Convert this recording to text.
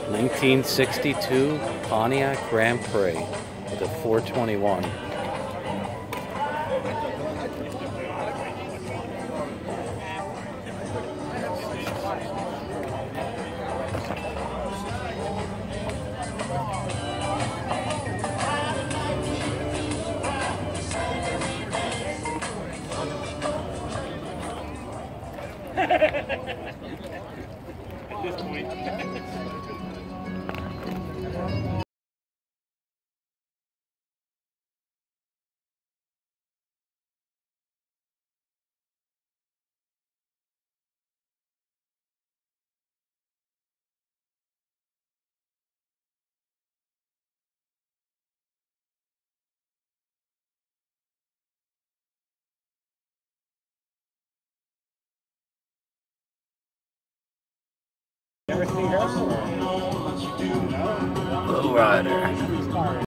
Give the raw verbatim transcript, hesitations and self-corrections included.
nineteen sixty-two Pontiac Grand Prix with a four twenty-one. At this point. Low rider.